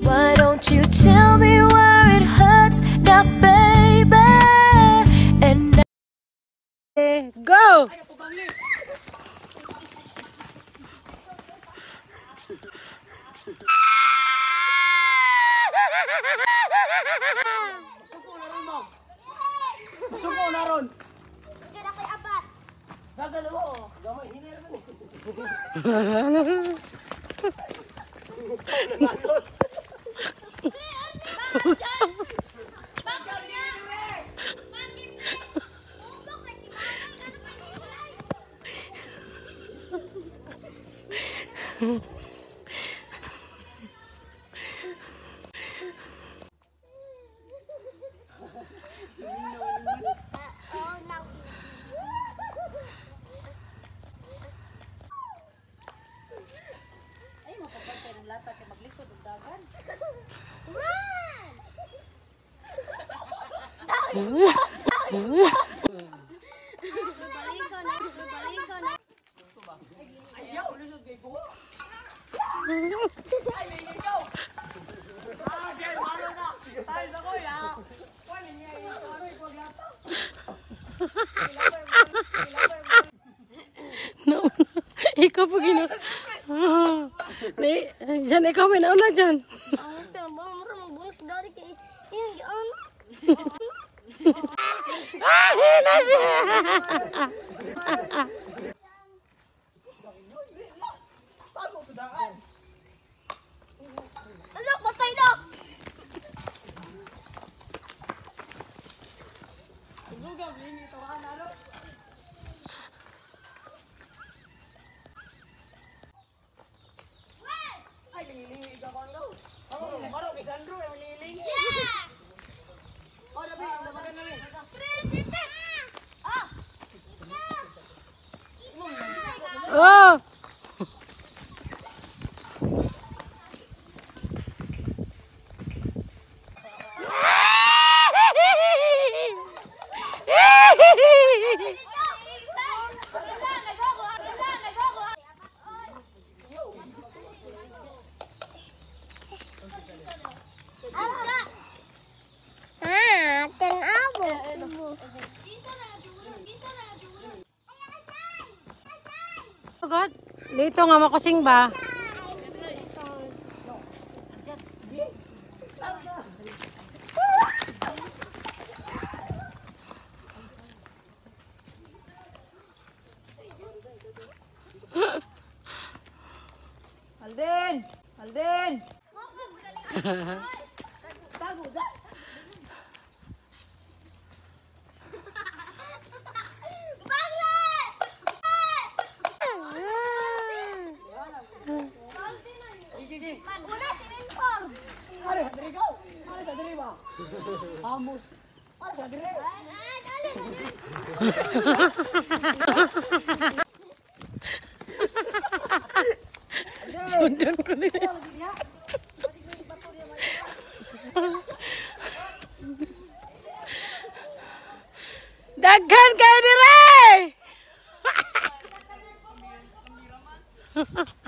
Why don't you tell me where it hurts now, baby? And go! Masuko na ron. Diyan ako'y abat. Gagalo mo. Gamay, hinir mo. Nagalos. Ayaw, lusod kay ko. Ay, ikaw. Okay, maro na. Tayo sa ko, ya. Wala niya, ikaw lata. No, ikaw po gino. Diyan, ikaw may nauna dyan. Na siya! Ano, patay na! Ay, nililingi ka bang daw? Maro, kay Sandro, yung nililingi. Oh, nabi, nabagan namin. Oh! God, dito nga makusing ba? Alden! Alden! Tago dyan! Are, hadiri ka! Are, hadiri ba? Amos! Are, hadiri! Sundan ko nila. Daghan kayo dire!